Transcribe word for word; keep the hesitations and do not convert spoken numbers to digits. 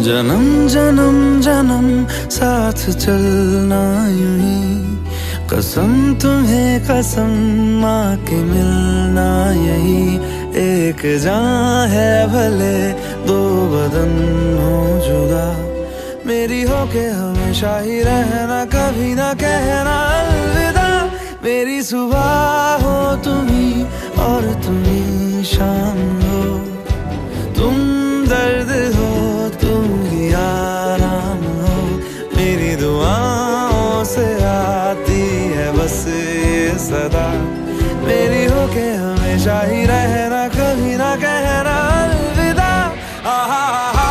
जन्म जन्म जन्म साथ चलना यूं ही, कसम तुम्हें कसम माँ के मिलना यही। एक जान है भले दो बदन हो जुदा, मेरी हो के हमेशा ही रहना, कभी ना कहना अलविदा। मेरी सुबह हो तुम्ही और तुम्ही शाम हो, तुम दर्द हो तुम ही आराम हो। मेरी दुआओं से आती है बस ये सदा, मेरी हो के हमेशा ही रहना, कभी ना कहना अलविदा। आहा